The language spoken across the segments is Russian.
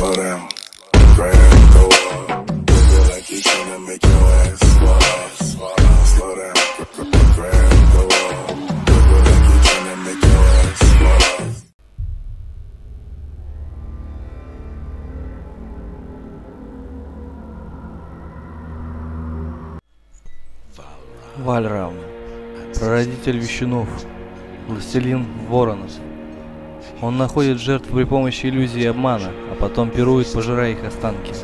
slow down, grab, go up, wiggle like you tryna make your ass fall off. Slow down, grab, go up, wiggle like you tryna make your ass fall off. Вальрам, прародитель вещунов, властелин воронов. Он находит жертв при помощи иллюзии обмана, а потом пирует, пожирая их останки.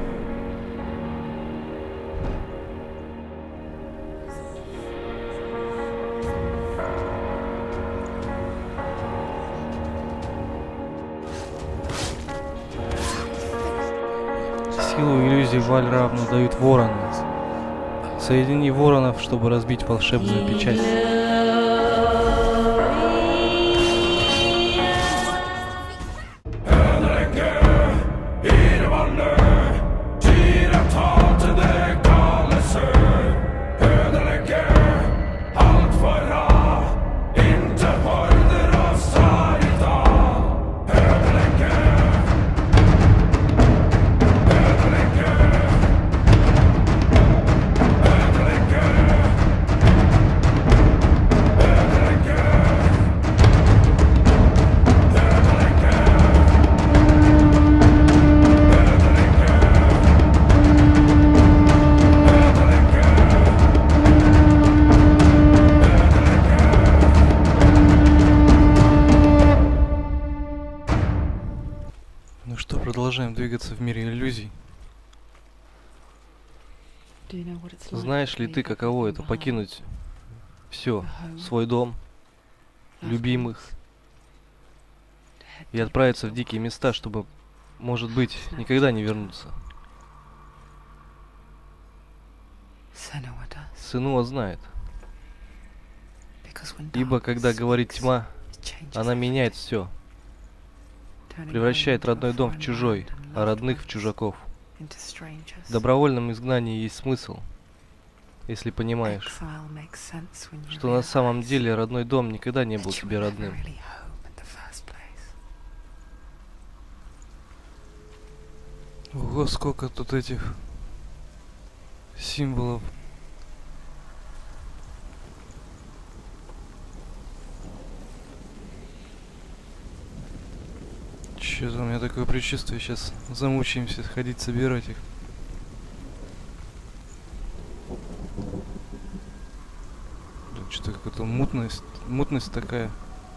Силу иллюзий Вальраму дают вороны. Соедини воронов, чтобы разбить волшебную печать. Ну что, продолжаем двигаться в мире иллюзий. Знаешь ли ты, каково это покинуть все, свой дом, любимых, и отправиться в дикие места, чтобы, может быть, никогда не вернуться? Сенуа знает. Ибо когда говорит тьма, она меняет все. Превращает родной дом в чужой, а родных в чужаков. В добровольном изгнании есть смысл, если понимаешь, что на самом деле родной дом никогда не был тебе родным. Ого, сколько тут этих символов. Что-то у меня такое предчувствие, сейчас замучаемся ходить собирать их. Что-то какая-то мутность такая.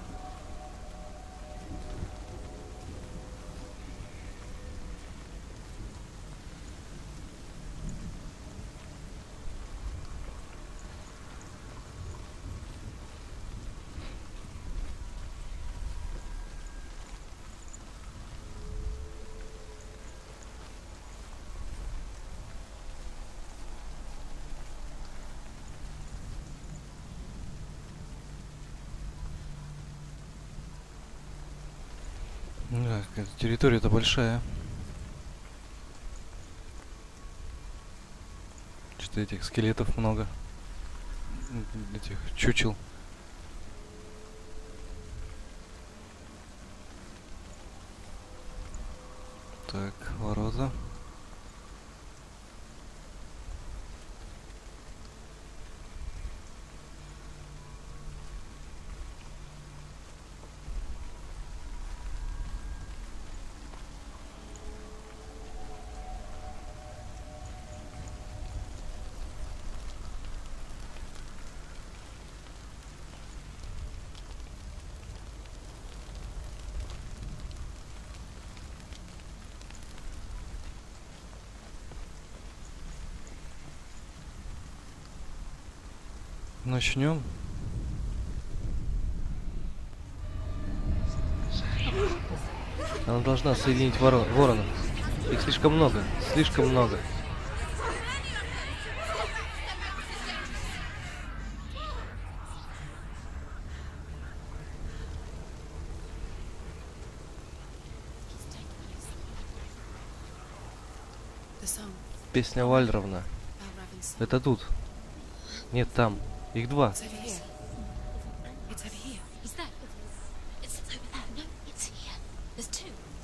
Да, территория-то большая. Что-то этих скелетов много. Этих чучел. Так, ворота. Начнем. Она должна соединить воронов. Их слишком много, слишком много. Песня Вальравна. Это тут. Нет, там. Их два.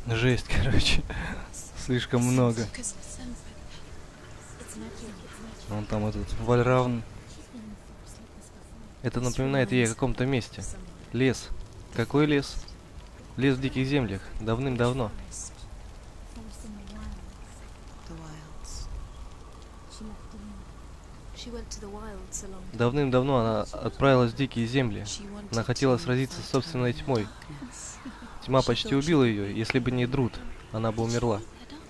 Жесть, короче. Слишком много. Вон там этот Вальравн. Это напоминает ей о каком-то месте. Лес. Какой лес? Лес в диких землях. Давным-давно. Давным-давно она отправилась в дикие земли. Она хотела сразиться с собственной тьмой. Тьма почти убила ее. Если бы не Друд, она бы умерла.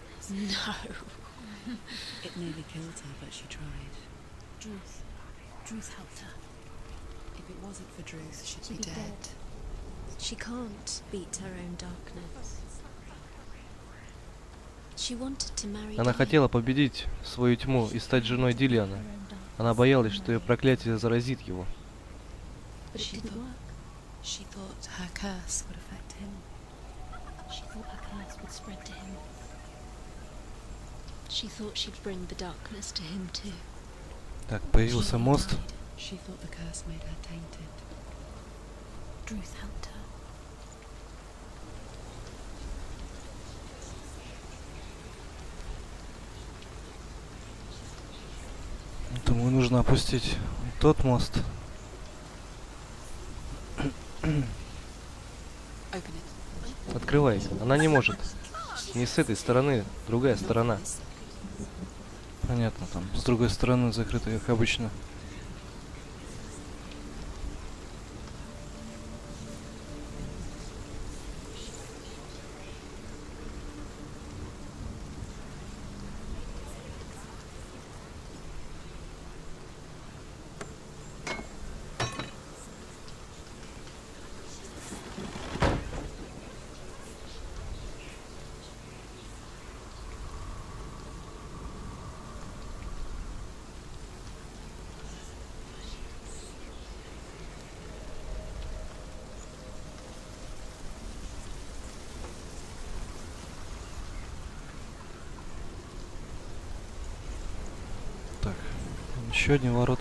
Она хотела победить свою тьму и стать женой Дилиана. Она боялась, что ее проклятие заразит его. Так, появился мост. Думаю, нужно опустить тот мост. Открывай. Она не может. Не с этой стороны, другая сторона. Понятно, там с другой стороны закрыто, как обычно. Так, еще одни ворота.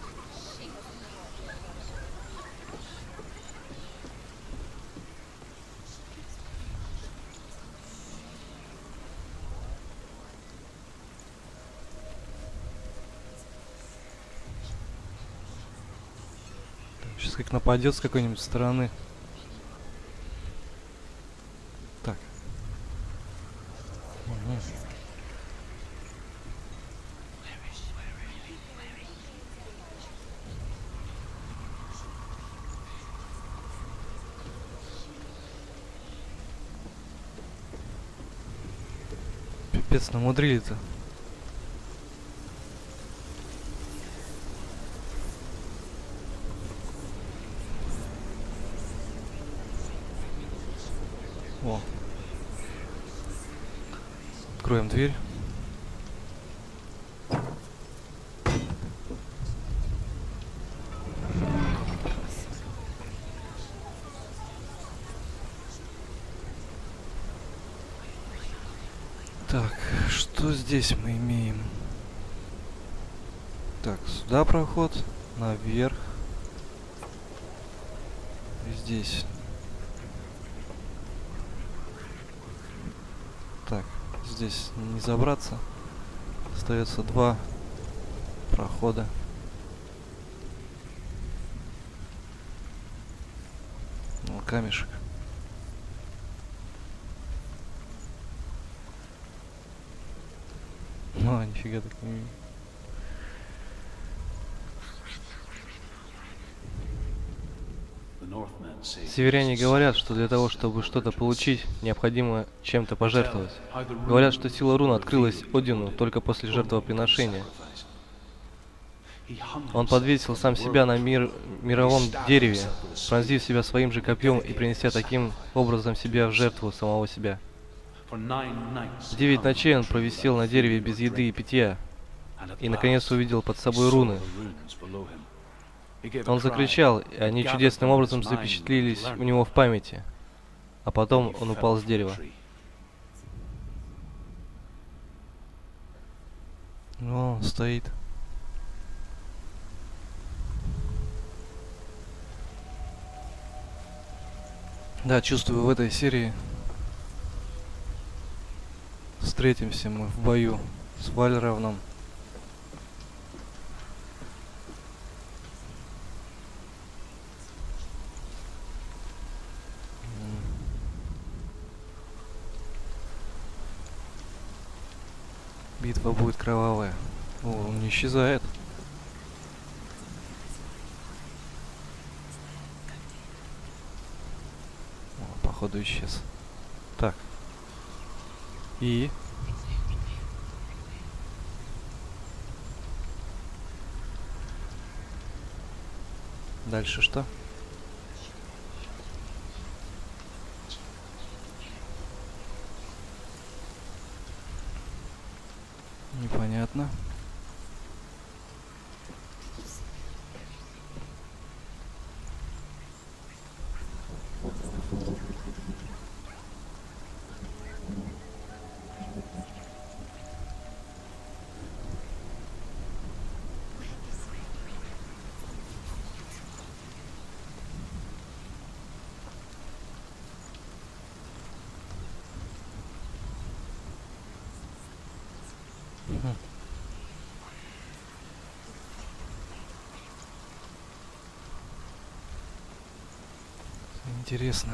Сейчас как нападет с какой-нибудь стороны. Так. Угу. Пипец, намудрили-то. О. Откроем дверь. Так, что здесь мы имеем? Так, сюда проход, наверх. И здесь. Так, здесь не забраться. Остается два прохода. Ну, камешек. А, нифига так не... Северяне говорят, что для того, чтобы что-то получить, необходимо чем-то пожертвовать. Говорят, что сила рун открылась Одину только после жертвоприношения. Он подвесил сам себя на мировом дереве, пронзив себя своим же копьем и принеся таким образом себя в жертву самого себя. 9 ночей он провисел на дереве без еды и питья, и наконец увидел под собой руны. Он закричал, и они чудесным образом запечатлелись у него в памяти, а потом он упал с дерева. Ну, он стоит. Да, чувствую, в этой серии встретимся мы в бою с Вальравном. Битва будет кровавая. О, он не исчезает. О, походу исчез. Так. И... Дальше что? Непонятно. Интересно.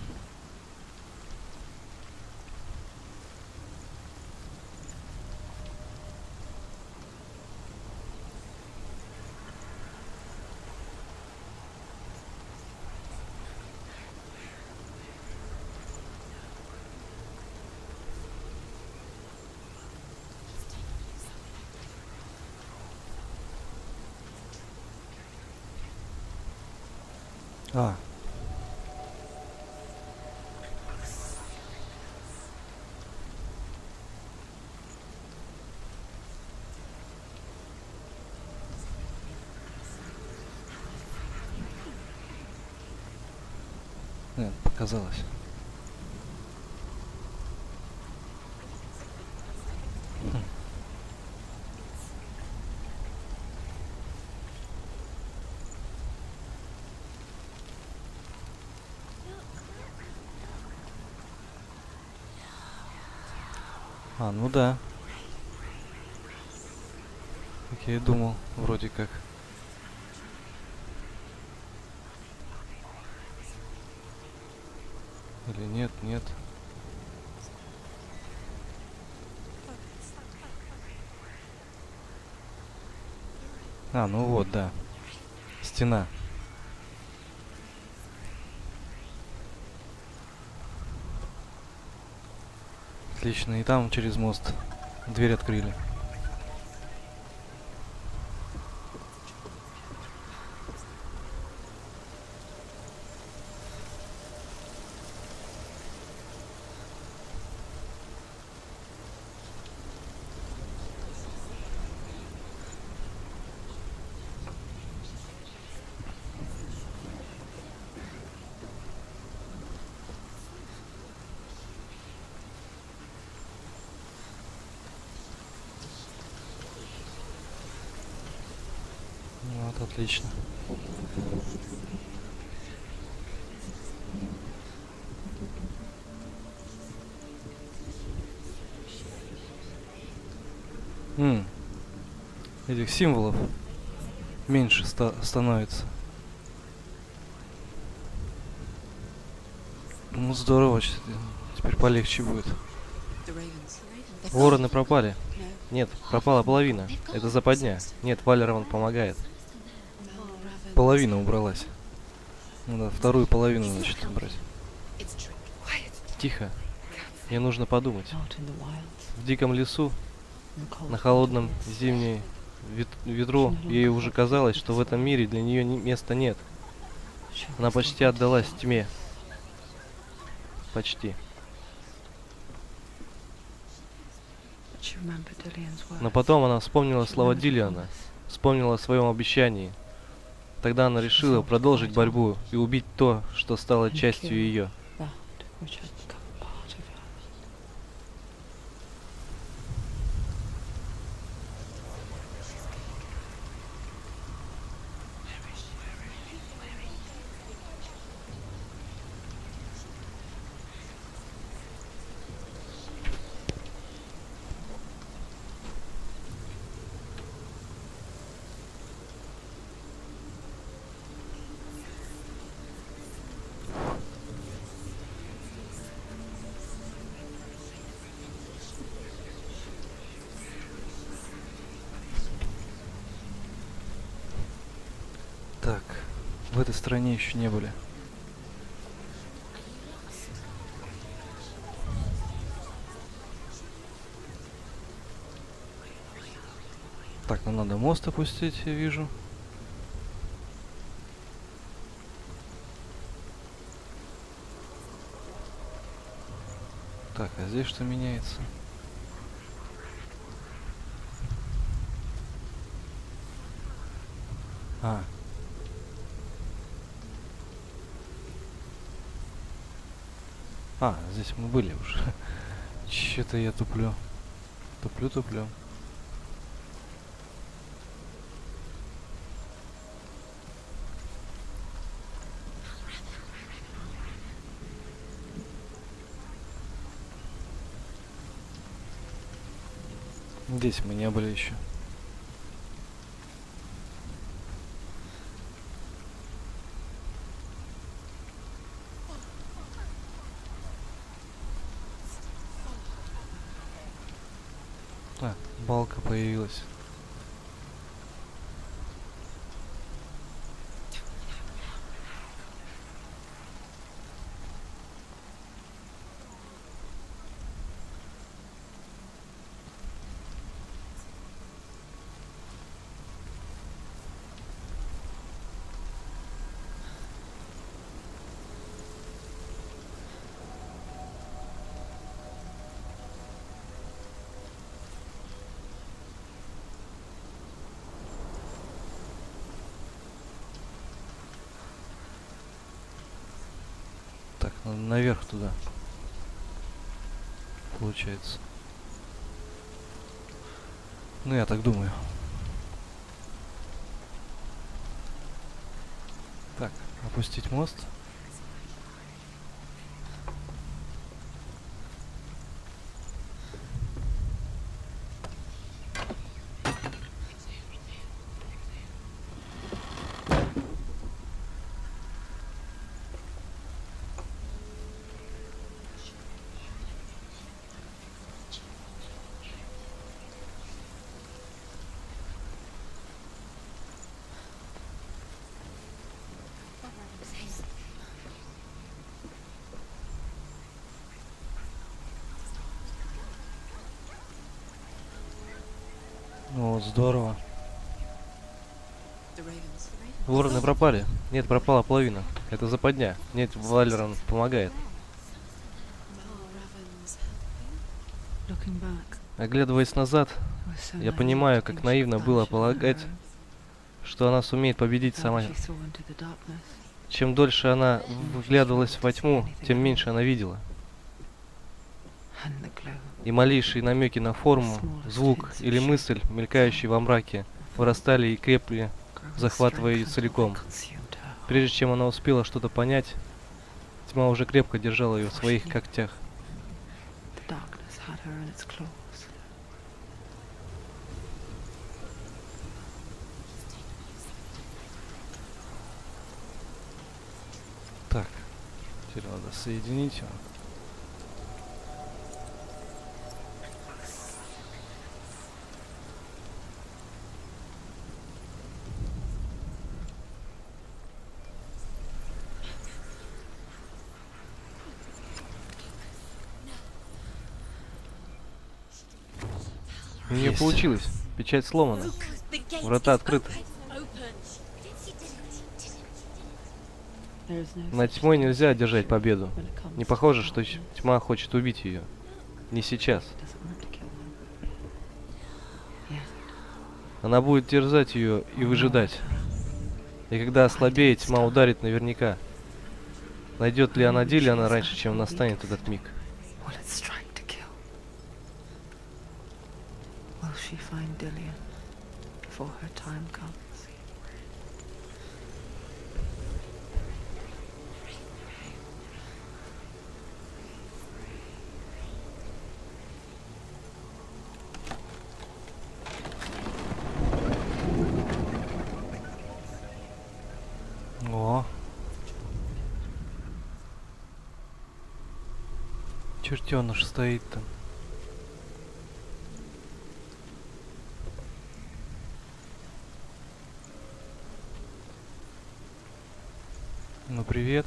А. Нет, показалось. А, ну да. Как я и думал, вроде как. Или нет, нет. А, ну вот, да. Стена. Отлично, и там через мост дверь открыли. Вот, отлично. Этих символов меньше становится. Ну здорово, теперь полегче будет. Вороны пропали. Нет, пропала половина. Это западня. Нет, Вальравн помогает. Половина убралась. Надо вторую половину, значит, брать. Тихо. Мне нужно подумать. В диком лесу, на холодном зимнем ветру, ей уже казалось, что в этом мире для нее места нет. Она почти отдалась тьме. Почти. Но потом она вспомнила слова Диллиана, вспомнила о своем обещании. Тогда она решила продолжить борьбу и убить то, что стало частью ее. В этой стране еще не были. Так, нам надо мост опустить, я вижу. Так, а здесь что меняется? Здесь мы были уже. Че-то я туплю. Туплю. Здесь мы не были еще. Балка появилась. Так, надо наверх туда. Получается. Ну, я так думаю. Так, опустить мост. О, здорово. Вороны пропали. Нет, пропала половина. Это западня. Нет, Валерон помогает. Оглядываясь назад, я понимаю, как наивно было полагать, что она сумеет победить сама. Чем дольше она вглядывалась во тьму, тем меньше она видела. И малейшие намеки на форму, звук или мысль, мелькающие во мраке, вырастали и крепли, захватывая ее целиком. Прежде чем она успела что-то понять, тьма уже крепко держала ее в своих когтях. Так, теперь надо соединить его. У нее получилось. Печать сломана. Врата открыты. Над тьмой нельзя одержать победу. Не похоже, что тьма хочет убить ее. Не сейчас. Она будет терзать ее и выжидать. И когда ослабеет, тьма ударит наверняка. Найдет ли она Диллиана раньше, чем настанет этот миг? О! Чертеныш стоит там. Ну, привет.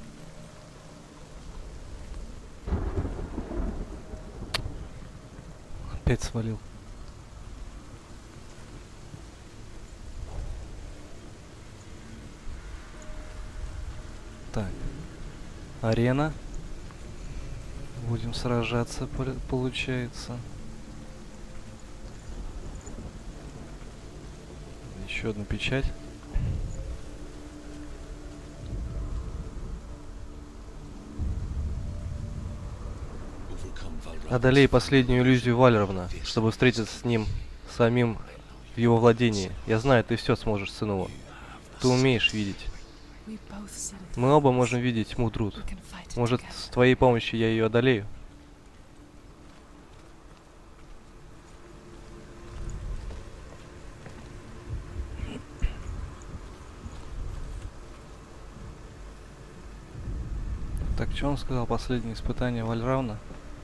Опять свалил. Так. Арена. Будем сражаться, получается. Еще одну печать. Одолей последнюю иллюзию Вальровна, чтобы встретиться с ним самим в его владении. Я знаю, ты все сможешь, сынова. Ты умеешь видеть. Мы оба можем видеть тьму, Друд. Может, с твоей помощью я ее одолею? Так, что он сказал? Последнее испытание Вальравна?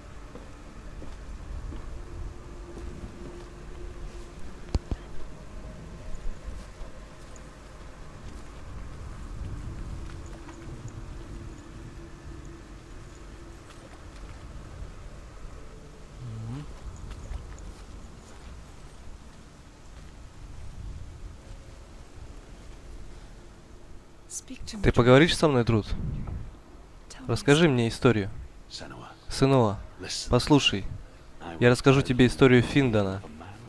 Ты поговоришь со мной, Друд? Расскажи мне историю. Сынова, послушай. Я расскажу тебе историю Финдана.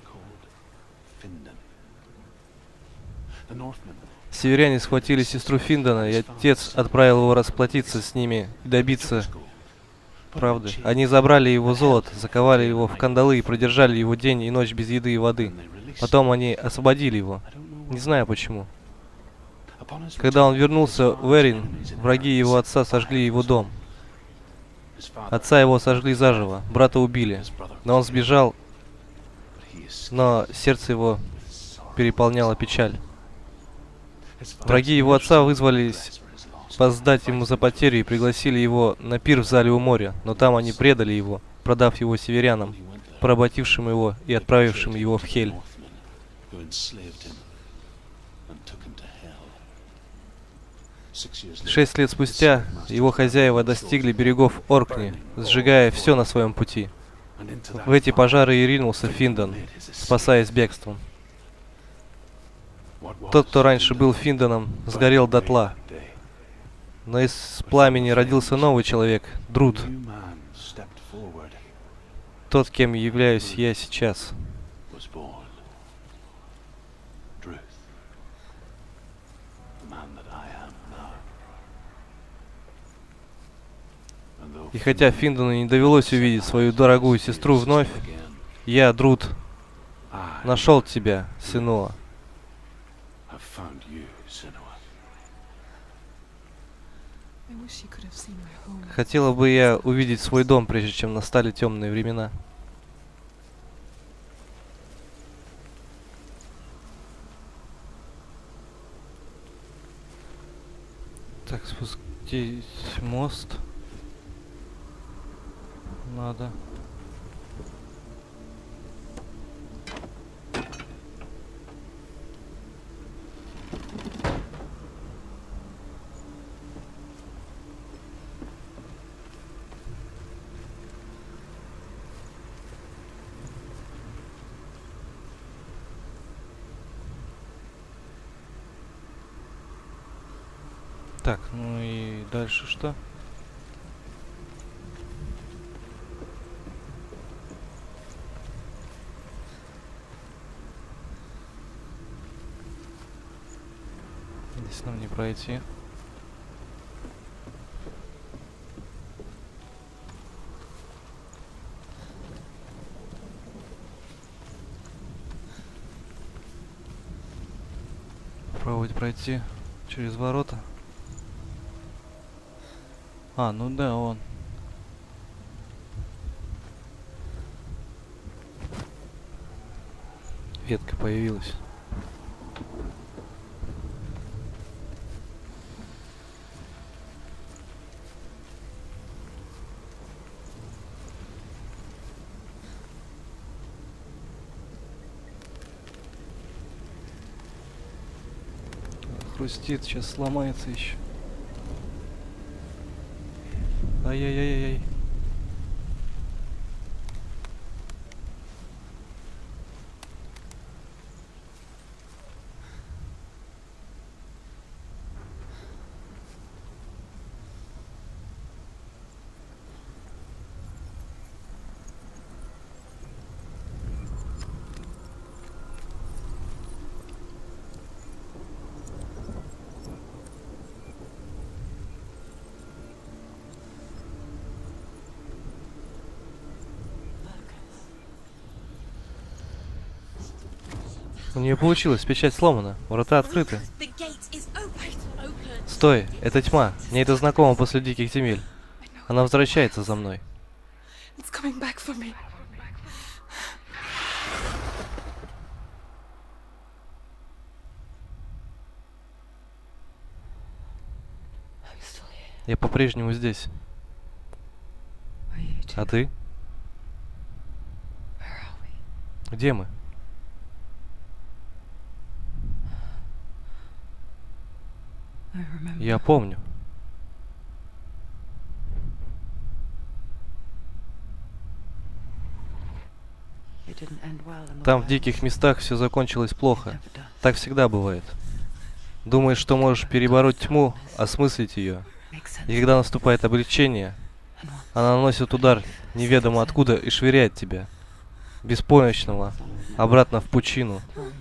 Северяне схватили сестру Финдана, и отец отправил его расплатиться с ними и добиться правды. Они забрали его золото, заковали его в кандалы и продержали его день и ночь без еды и воды. Потом они освободили его. Не знаю почему. Когда он вернулся в Эрин, враги его отца сожгли его дом. Отца его сожгли заживо, брата убили. Но он сбежал, но сердце его переполняла печаль. Враги его отца вызвались воздать ему за потери и пригласили его на пир в зале у моря, но там они предали его, продав его северянам, поработившим его и отправившим его в Хель. 6 лет спустя его хозяева достигли берегов Оркни, сжигая все на своем пути. В эти пожары и ринулся Финдан, спасаясь бегством. Тот, кто раньше был Финданом, сгорел дотла. Но из пламени родился новый человек, Друд. Тот, кем являюсь я сейчас. И хотя Финдану не довелось увидеть свою дорогую сестру вновь, я, Друд, нашел тебя, Сенуа. Хотела бы я увидеть свой дом, прежде чем настали темные времена. Так, спустить мост. Надо. Так, ну и дальше что? Здесь нам не пройти. Попробовать пройти через ворота. А, ну да, он. Ветка появилась. Хрустит, сейчас сломается еще. Ай-яй-яй-яй. У нее получилось, печать сломана, врата открыты. Стой, это тьма. Мне это знакомо после диких земель. Она возвращается за мной. Я по-прежнему здесь. А ты? Где мы? Я помню. Там, в диких местах, все закончилось плохо. Так всегда бывает. Думаешь, что можешь перебороть тьму, осмыслить ее. И когда наступает облегчение, она наносит удар неведомо откуда и швыряет тебя, беспомощного, обратно в пучину.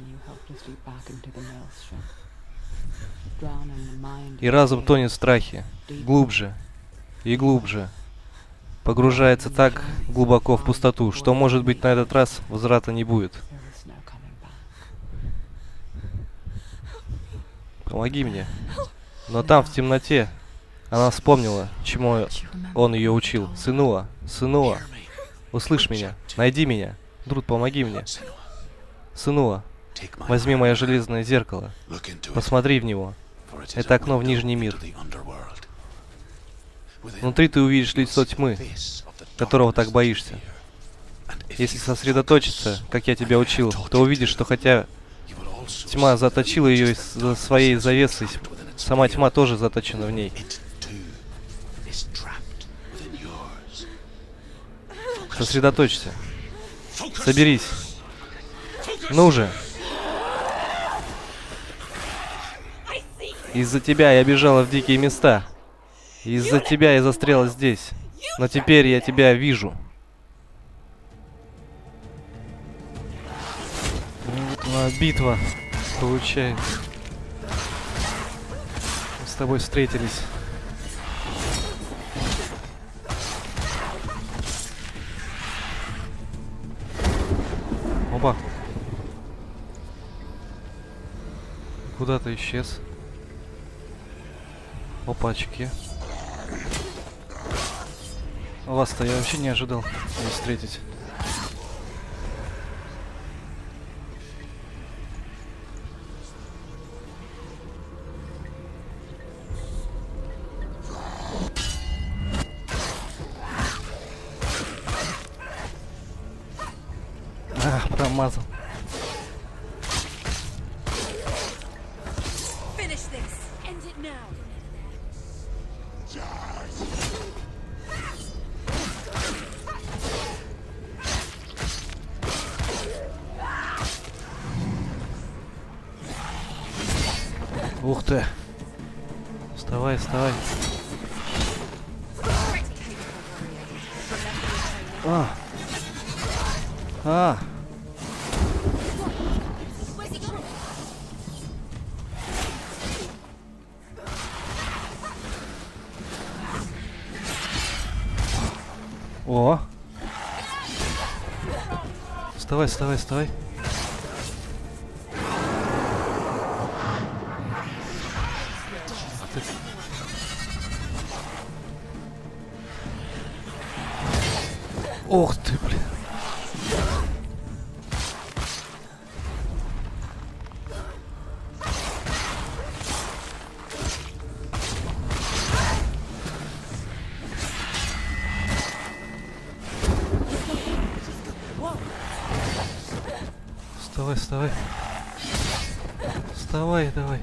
И разум тонет в страхе, глубже и глубже, погружается так глубоко в пустоту, что, может быть, на этот раз возврата не будет. Помоги мне. Но там, в темноте, она вспомнила, чему он ее учил. Сынуа, Сынуа, услышь меня, найди меня. Друд, помоги мне. Сынуа, возьми мое железное зеркало, посмотри в него. Это окно в Нижний мир. Внутри ты увидишь лицо тьмы, которого так боишься. Если сосредоточиться, как я тебя учил, то увидишь, что хотя тьма заточила ее за своей завесой, сама тьма тоже заточена в ней. Сосредоточься. Соберись. Ну же. Из-за тебя я бежала в дикие места. Из-за тебя я застряла здесь. Но теперь я тебя вижу. Вот она битва получается. Мы с тобой встретились. Опа. Куда-то исчез. Опачки. Вас-то я вообще не ожидал здесь встретить. Промазал. Ух ты! Вставай, вставай! О! Вставай, вставай, вставай! Ох ты, блин. Вставай, вставай. Вставай, давай.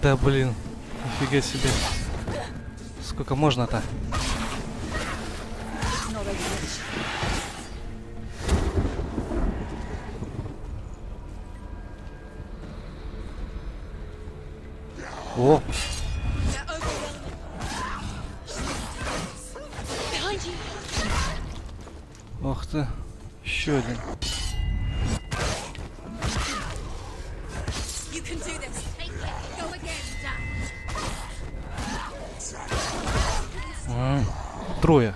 Да блин, нифига себе. Сколько можно-то? О! Ох ты, еще один. Трое.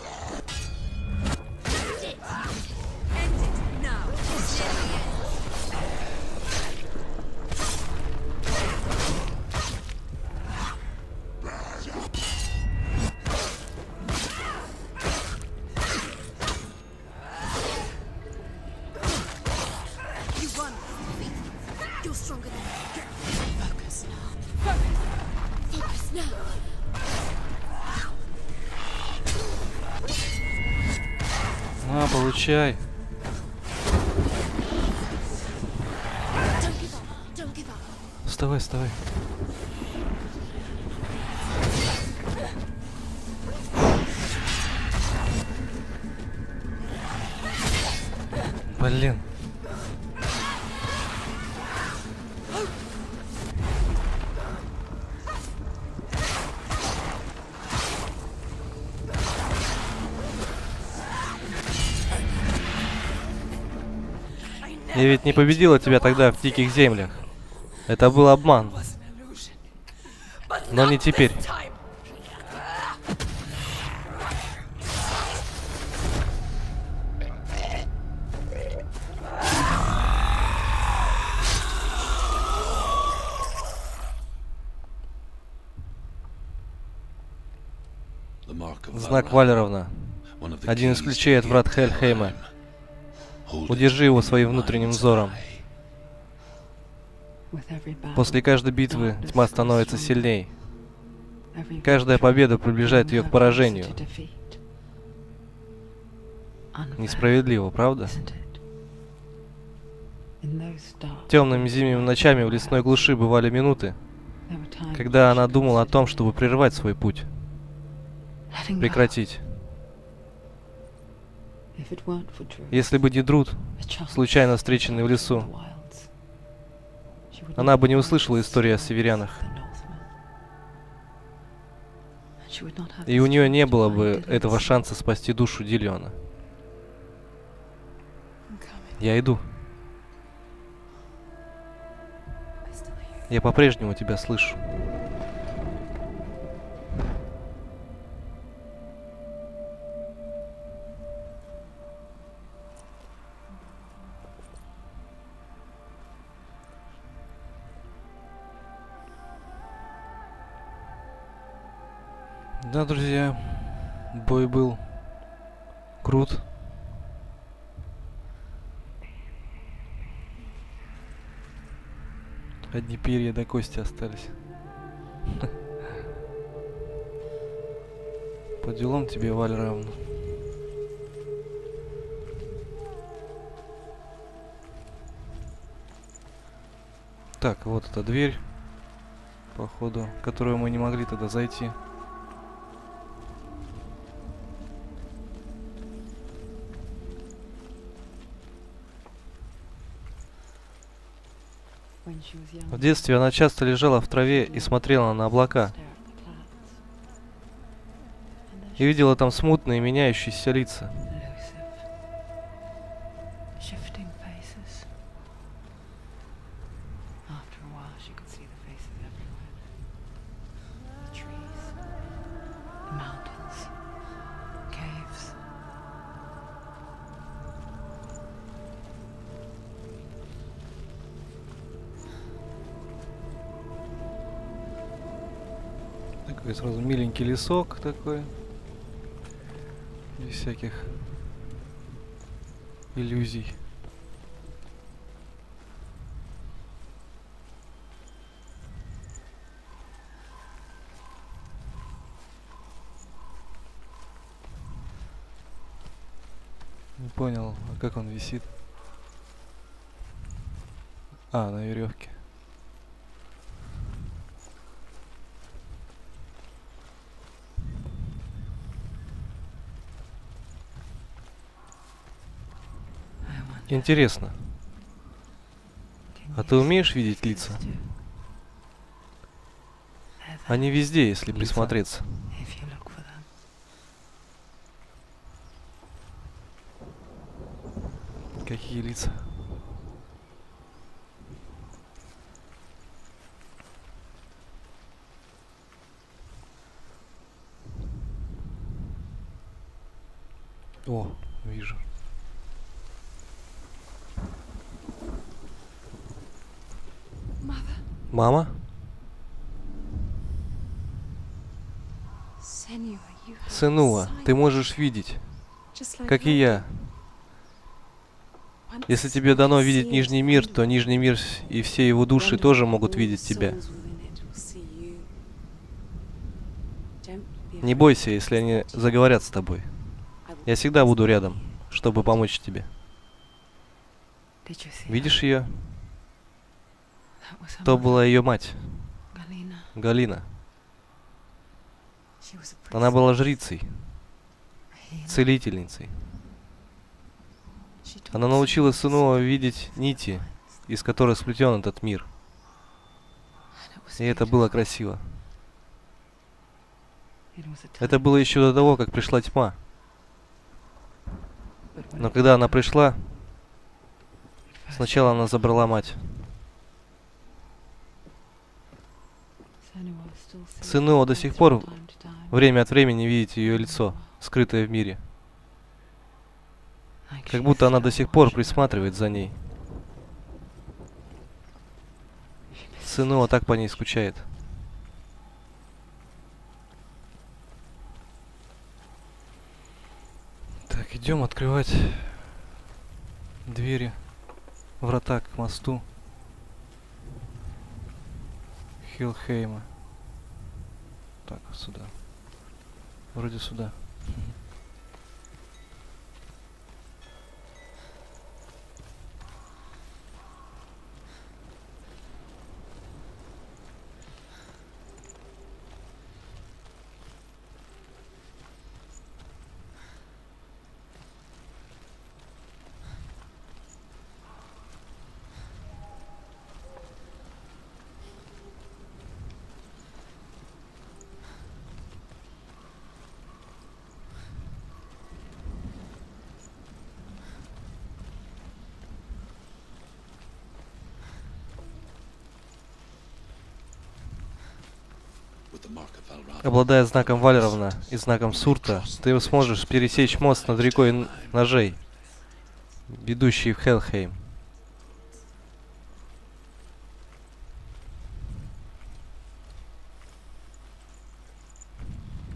На, получай. Вставай, вставай. Блин. Я ведь не победила тебя тогда в Диких Землях. Это был обман. Но не теперь. Знак Валеровна. Один из ключей от врат Хельхейма. Удержи его своим внутренним взором. После каждой битвы тьма становится сильней. Каждая победа приближает ее к поражению. Несправедливо, правда? Темными зимними ночами в лесной глуши бывали минуты, когда она думала о том, чтобы прервать свой путь. Прекратить. Если бы не Друд, случайно встреченный в лесу, она бы не услышала истории о северянах. И у нее не было бы этого шанса спасти душу Диллиона. Я иду. Я по-прежнему тебя слышу. Да, друзья, бой был крут. Одни перья до кости остались. По делам тебе, Валеровна. Так, вот эта дверь, походу, в которую мы не могли тогда зайти. В детстве она часто лежала в траве и смотрела на облака. И видела там смутные меняющиеся лица. Такой сразу миленький лесок такой. Без всяких иллюзий. Не понял, а как он висит? А, на веревке. Интересно. А ты умеешь видеть лица? Они везде, если присмотреться. Какие лица? О, вижу. Мама? Сенуа, ты можешь видеть, как и я. Если тебе дано видеть Нижний мир, то Нижний мир и все его души тоже могут видеть тебя. Не бойся, если они заговорят с тобой. Я всегда буду рядом, чтобы помочь тебе. Видишь ее? То была ее мать, Галина. Она была жрицей, целительницей. Она научила Сенуа видеть нити, из которых сплетен этот мир. И это было красиво. Это было еще до того, как пришла тьма. Но когда она пришла, сначала она забрала мать. Сенуа до сих пор время от времени видит ее лицо, скрытое в мире. Как будто она до сих пор присматривает за ней. Сенуа так по ней скучает. Так, идем открывать двери, врата к мосту Хелхейма. Так, сюда. Вроде сюда. Обладая знаком Вальровна и знаком Сурта, ты сможешь пересечь мост над рекой Ножей, ведущий в Хелхейм.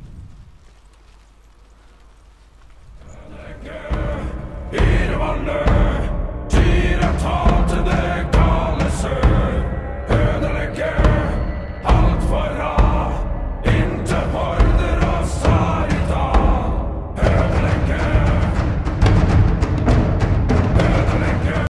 Peter Wonder!